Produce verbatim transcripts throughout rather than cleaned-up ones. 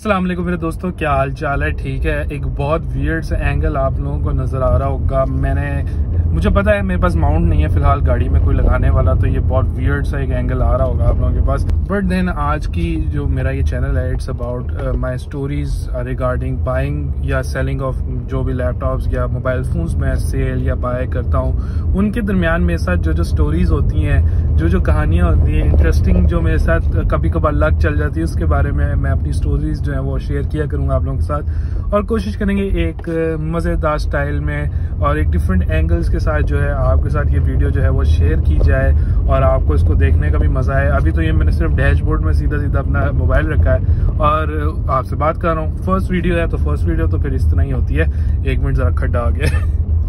अस्सलाम वालेकुम मेरे दोस्तों, क्या हाल चाल है? ठीक है। एक बहुत वियर्ड सा एंगल आप लोगों को नज़र आ रहा होगा। मैंने मुझे पता है मेरे पास माउंट नहीं है फिलहाल गाड़ी में कोई लगाने वाला, तो ये बहुत वियर्ड सा एक एंगल आ रहा होगा आप लोगों के पास। बट देन आज की जो मेरा ये चैनल है, it's about my stories regarding buying या सेलिंग ऑफ जो भी लैपटॉप्स या मोबाइल फोन्स मैं सेल या बाय करता हूँ, उनके दरमियान मेरे साथ जो जो स्टोरीज होती हैं, जो जो कहानियाँ होती हैं इंटरेस्टिंग, जो मेरे साथ कभी कभार लक चल जाती है, उसके बारे में मैं अपनी स्टोरीज जो है वो शेयर किया करूँगा आप लोगों के साथ। और कोशिश करेंगे एक मज़ेदार स्टाइल में और एक डिफरेंट एंगल्स के साथ जो है आपके साथ ये वीडियो जो है वो शेयर की जाए और आपको इसको देखने का भी मज़ा आए। अभी तो ये मैंने सिर्फ डैशबोर्ड में सीधा सीधा अपना मोबाइल रखा है और आपसे बात कर रहा हूँ। फर्स्ट वीडियो है तो फर्स्ट वीडियो तो फिर इस तरह ही होती है। एक मिनट ज़रा खड्डा आ गया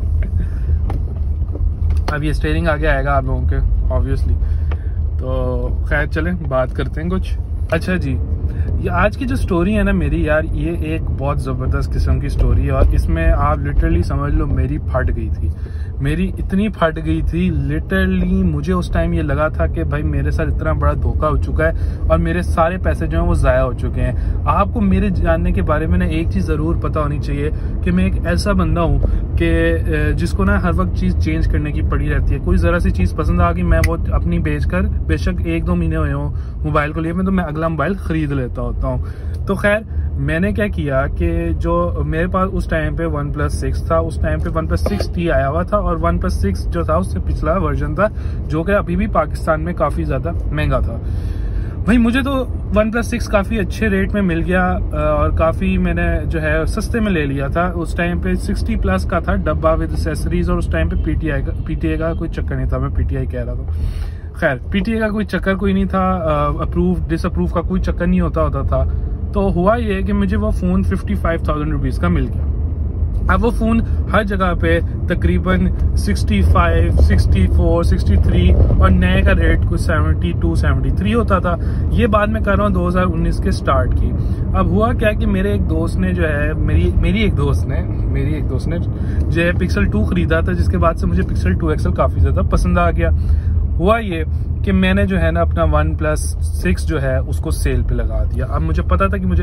अब ये स्टीयरिंग आगे आएगा आप लोगों के ऑब्वियसली। तो खैर चलें बात करते हैं कुछ। अच्छा जी, ये आज की जो स्टोरी है ना मेरी, यार ये एक बहुत ज़बरदस्त किस्म की स्टोरी है और इसमें आप लिटरली समझ लो मेरी फट गई थी। मेरी इतनी फट गई थी लिटरली, मुझे उस टाइम ये लगा था कि भाई मेरे साथ इतना बड़ा धोखा हो चुका है और मेरे सारे पैसे जो हैं वो ज़ाया हो चुके हैं। आपको मेरे जानने के बारे में ना एक चीज़ ज़रूर पता होनी चाहिए कि मैं एक ऐसा बंदा हूँ कि जिसको ना हर वक्त चीज़ चेंज करने की पड़ी रहती है। कोई ज़रा सी चीज़ पसंद आ गई, मैं वो अपनी बेच कर, बेशक एक दो महीने हुए हों मोबाइल को लिए मैं, तो मैं अगला मोबाइल ख़रीद लेता होता हूँ। तो खैर मैंने क्या किया कि जो मेरे पास उस टाइम पे वन प्लस सिक्स था, उस टाइम पे वन प्लस सिक्स टी आया हुआ था और वन प्लस सिक्स जो था उससे पिछला वर्जन था जो कि अभी भी पाकिस्तान में काफ़ी ज़्यादा महंगा था। भाई मुझे तो वन प्लस सिक्स काफ़ी अच्छे रेट में मिल गया और काफ़ी मैंने जो है सस्ते में ले लिया था। उस टाइम पे सिक्सटी प्लस का था डब्बा विद एसेसरीज और उस टाइम पे पीटीआई का पीटीआई का कोई चक्कर नहीं था। मैं पीटीआई कह रहा था, खैर पीटीआई का कोई चक्कर कोई नहीं था, अप्रूव डिसअप्रूव का कोई चक्कर नहीं होता होता था। तो हुआ ये कि मुझे वो phone fifty five thousand rupees का मिल गया। अब वो फ़ोन हर जगह पे तकरीबन sixty five, sixty four, sixty three और नए का रेट कुछ सेवेंटी टू, सेवेंटी थ्री होता था। ये बात मैं कर रहा हूँ दो हज़ार उन्नीस के स्टार्ट की। अब हुआ क्या कि मेरे एक दोस्त ने जो है मेरी मेरी एक दोस्त ने मेरी एक दोस्त ने जो है पिक्सल टू ख़रीदा था, जिसके बाद से मुझे पिक्सल टू एक्सल काफ़ी ज़्यादा पसंद आ गया। हुआ ये कि मैंने जो है ना अपना वन प्लस सिक्स जो है उसको सेल पे लगा दिया। अब मुझे पता था कि मुझे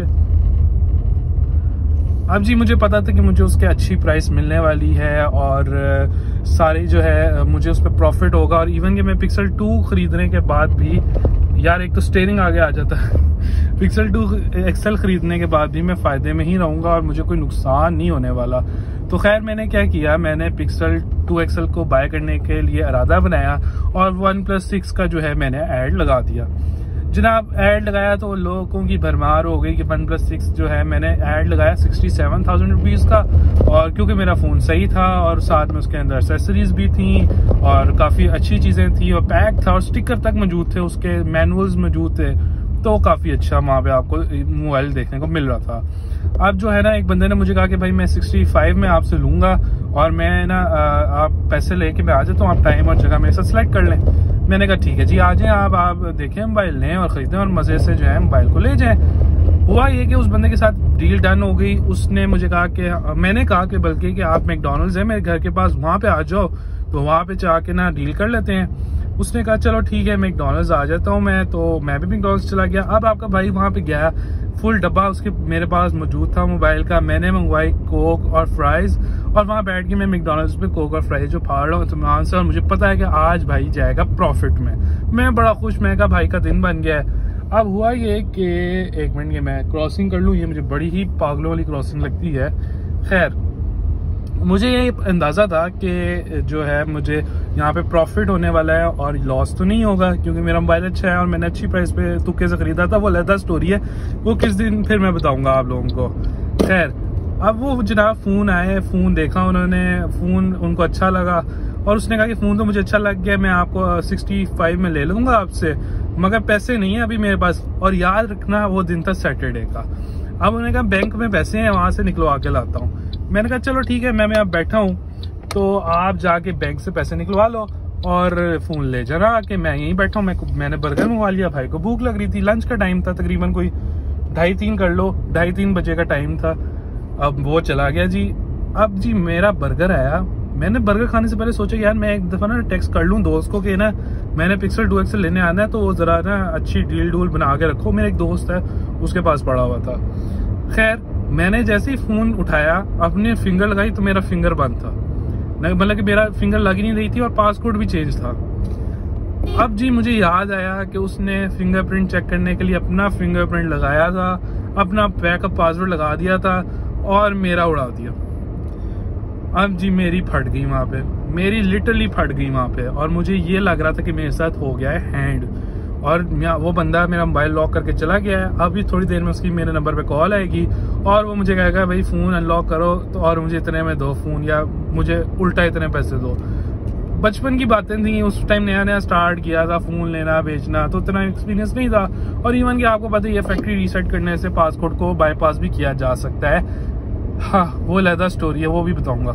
अब जी मुझे पता था कि मुझे उसके अच्छी प्राइस मिलने वाली है और सारी जो है मुझे उस पर प्रॉफिट होगा। और इवन कि मैं पिक्सल टू खरीदने के बाद भी, यार एक तो स्टीयरिंग आगे आ जाता है पिक्सल टू एक्सल खरीदने के बाद भी मैं फ़ायदे में ही रहूँगा और मुझे कोई नुकसान नहीं होने वाला। तो खैर मैंने क्या किया, मैंने पिक्सल टू एक्सल को बाय करने के लिए इरादा बनाया और वन प्लस सिक्स का जो है मैंने ऐड लगा दिया। जनाब ऐड लगाया तो लोगों की भरमार हो गई कि वन प्लस सिक्स जो है, मैंने ऐड लगाया सिक्सटी सेवन थाउजेंड रुपीज़ का और क्योंकि मेरा फ़ोन सही था और साथ में उसके अंदर एक्सेसरीज भी थी और काफ़ी अच्छी चीज़ें थी और पैक था और स्टिकर तक मौजूद थे, उसके मैनुअल्स मौजूद थे, तो काफ़ी अच्छा वहाँ पे आपको मोबाइल देखने को मिल रहा था। अब जो है ना एक बंदे ने मुझे कहा कि भाई मैं सिक्सटी फाइव में आपसे लूँगा और मैं ना आप पैसे लेके मैं आ जाता हूँ, आप टाइम और जगह मेरे साथ सेलेक्ट कर लें। मैंने कहा ठीक है जी आ जाएं आप आप देखें मोबाइल लें और ख़रीदें और मज़े से जो है मोबाइल को ले जाएं। हुआ ये कि उस बंदे के साथ डील डन हो गई। उसने मुझे कहा कि मैंने कहा कि बल्कि कि आप मैकडॉनल्ड्स है मेरे घर के पास, वहाँ पे आ जाओ, तो वहाँ पे जाके ना डील कर लेते हैं। उसने कहा चलो ठीक है मैकडॉनल्ड्स आ जाता हूँ मैं, तो मैं भी मैकडॉनल्ड्स चला गया। अब आपका भाई वहाँ पे गया, फुल डब्बा उसके मेरे पास मौजूद था मोबाइल का। मैंने मंगवाई कोक और फ्राइज़ और वहाँ बैठ के मैं मैकडॉनल्ड्स पे कोक और फ्राइज जो फाड़ रहा हूँ इत्मीनान से, और मुझे पता है कि आज भाई जाएगा प्रॉफिट में। मैं बड़ा खुश, मैं कहा भाई का दिन बन गया है। अब हुआ ये कि एक मिनट के मैं क्रॉसिंग कर लूँ, ये मुझे बड़ी ही पागलों वाली क्रॉसिंग लगती है। खैर मुझे ये अंदाज़ा था कि जो है मुझे यहाँ पे प्रॉफिट होने वाला है और लॉस तो नहीं होगा क्योंकि मेरा मोबाइल अच्छा है और मैंने अच्छी प्राइस पे तुक्के से ख़रीदा था। वो अलग स्टोरी है, वो किस दिन फिर मैं बताऊँगा आप लोगों को। खैर अब वो जनाब फ़ोन आए, फ़ोन देखा उन्होंने, फ़ोन उनको अच्छा लगा और उसने कहा कि फ़ोन तो मुझे अच्छा लग गया, मैं आपको सिक्सटी फाइव में ले लूँगा आपसे, मगर पैसे नहीं है अभी मेरे पास। और याद रखना वो दिन था सैटरडे का। अब उन्होंने कहा बैंक में पैसे हैं, वहाँ से निकलवा के लाता हूँ। मैंने कहा चलो ठीक है, मैं मैं अब बैठा हूँ तो आप जाके बैंक से पैसे निकलवा लो और फ़ोन ले जाना आके, मैं यहीं बैठा हूँ। मैं मैंने बर्गर मंगवा लिया, भाई को भूख लग रही थी, लंच का टाइम था, तकरीबन कोई ढाई तीन कर लो, ढाई तीन बजे का टाइम था। अब वो चला गया जी। अब जी मेरा बर्गर आया, मैंने बर्गर खाने से पहले सोचा यार मैं एक दफ़ा ना टेक्स्ट कर लूँ दोस्त को कि ना मैंने पिक्सल टू एक्सल लेने आना है, तो वो ज़रा ना अच्छी डील डूल बना के रखो। मेरा एक दोस्त है उसके पास पड़ा हुआ था। खैर मैंने जैसे ही फोन उठाया, अपने फिंगर लगाई तो मेरा फिंगर बंद था, मतलब कि मेरा फिंगर लग ही नहीं रही थी और पासकोड भी चेंज था। अब जी मुझे याद आया कि उसने फिंगरप्रिंट चेक करने के लिए अपना फिंगरप्रिंट लगाया था, अपना बैकअप पासवर्ड लगा दिया था और मेरा उड़ा दिया। अब जी मेरी फट गई वहां पे, मेरी लिटरली फट गई वहां पे, और मुझे ये लग रहा था कि मेरे साथ हो गया है हैंड, और वो बंदा मेरा मोबाइल लॉक करके चला गया है। अभी थोड़ी देर में उसकी मेरे नंबर पे कॉल आएगी और वो मुझे कहेगा भाई फोन अनलॉक करो तो और मुझे इतने में दो फोन, या मुझे उल्टा इतने पैसे दो। बचपन की बातें थी, उस टाइम नया नया स्टार्ट किया था फोन लेना बेचना, तो इतना एक्सपीरियंस नहीं था। और इवन कि आपको पता ही है फैक्ट्री रीसेट करने से पासकोड को बाईपास भी किया जा सकता है। हाँ वो अलग स्टोरी है, वो भी बताऊंगा।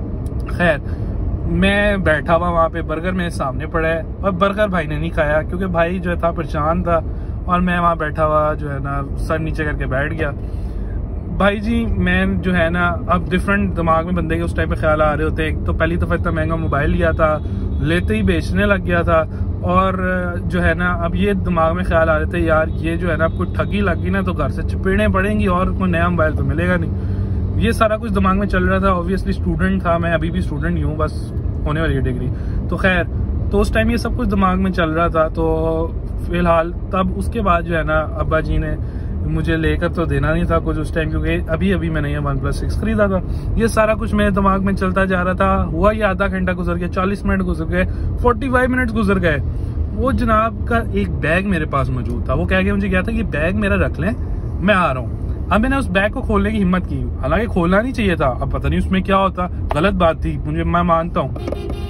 खैर मैं बैठा हुआ वहाँ पे, बर्गर मेरे सामने पड़ा है और बर्गर भाई ने नहीं खाया क्योंकि भाई जो था परेशान था, और मैं वहाँ बैठा हुआ जो है ना सर नीचे करके बैठ गया। भाई जी मैं जो है ना, अब डिफरेंट दिमाग में बंदे के उस टाइम पे ख्याल आ रहे होते हैं। तो पहली दफा इतना महंगा मोबाइल लिया था, लेते ही बेचने लग गया था, और जो है ना अब ये दिमाग में ख्याल आ रहे थे यार ये जो है ना कोई ठगी लगी ना तो घर से चपेड़े पड़ेंगी और कोई नया मोबाइल तो मिलेगा नहीं। ये सारा कुछ दिमाग में चल रहा था। ऑब्वियसली स्टूडेंट था मैं, अभी भी स्टूडेंट ही हूँ, बस होने वाली है डिग्री। तो खैर तो उस टाइम ये सब कुछ दिमाग में चल रहा था। तो फिलहाल तब उसके बाद जो है ना अब्बा जी ने मुझे लेकर तो देना नहीं था कुछ उस टाइम, क्योंकि अभी अभी मैंने ये वन प्लस सिक्स खरीदा था। ये सारा कुछ मेरे दिमाग में चलता जा रहा था। हुआ ये आधा घंटा गुजर गया, चालीस मिनट गुजर गए, पैंतालीस मिनट गुजर गए। वो जनाब का एक बैग मेरे पास मौजूद था, वो कह के मुझे गया था कि बैग मेरा रख लें, मैं आ रहा हूँ। अब मैंने उस बैग को खोलने की हिम्मत की, हालांकि खोलना नहीं चाहिए था, अब पता नहीं उसमें क्या होता, गलत बात थी मुझे, मैं मानता हूँ,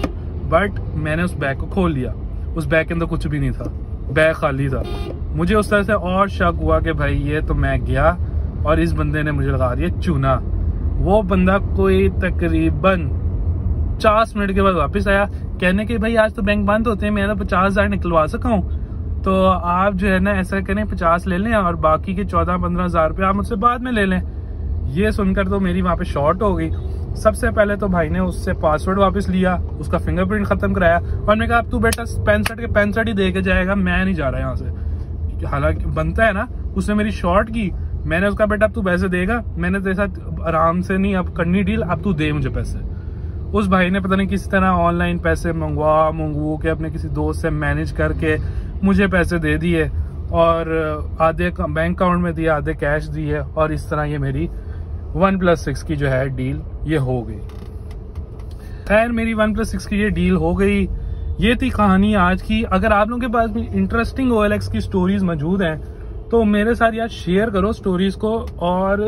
बट मैंने उस बैग को खोल लिया। उस बैग के अंदर कुछ भी नहीं था, बैग खाली था। मुझे उस तरह से और शक हुआ कि भाई ये तो मैं गया और इस बंदे ने मुझे लगा दिया चूना। वो बंदा कोई तकरीबन पचास मिनट के बाद वापस आया, कहने के भाई आज तो बैंक बंद होते हैं, मैं तो पचास हजार निकलवा सका हूँ, तो आप जो है ना ऐसा करें पचास ले लें और बाकी के चौदह पंद्रह हजार रुपये आप मुझसे बाद में ले लें। ये सुनकर तो मेरी वहां पे शॉर्ट हो गई। सबसे पहले तो भाई ने उससे पासवर्ड वापस लिया, उसका फिंगरप्रिंट खत्म कराया, और मैंने कहा अब तू बेटा पैंसठ के पैंसठ ही दे के जाएगा, मैं नहीं जा रहा यहाँ से। हालांकि बनता है ना, उसने मेरी शॉर्ट की, मैंने उसका बेटा अब तू पैसे देगा, मैंने तेरे साथ आराम से नहीं अब करनी डील, अब तू दे मुझे पैसे। उस भाई ने पता नहीं किस तरह ऑनलाइन पैसे मंगवा मंगवा के अपने किसी दोस्त से मैनेज करके मुझे पैसे दे दिए, और आधे बैंक अकाउंट में दिए, आधे कैश दिए, और इस तरह ये मेरी वन प्लस सिक्स की जो है डील ये हो गई। खैर मेरी वन प्लस सिक्स की ये डील हो गई। ये थी कहानी आज की। अगर आप लोगों के पास भी इंटरेस्टिंग ओ एल एक्स की स्टोरीज मौजूद हैं तो मेरे साथ यार शेयर करो स्टोरीज को, और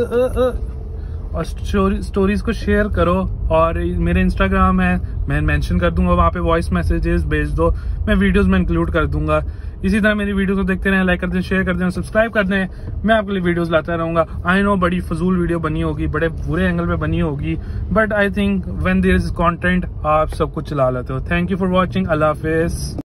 और स्टोरीज को शेयर करो। और मेरे इंस्टाग्राम है, मैं मेंशन कर दूंगा, वहाँ पे वॉइस मैसेजेस भेज दो, मैं वीडियोस में इंक्लूड कर दूंगा। इसी तरह मेरी वीडियो को देखते रहें, लाइक कर दें, शेयर कर दें, सब्सक्राइब कर दें। मैं आपके लिए वीडियोस लाता रहूंगा। आई नो बड़ी फजूल वीडियो बनी होगी, बड़े बुरे एंगल पे बनी होगी, but I think when there is content आप सब कुछ चला लेते हो। Thank you for watching. Allah Hafiz.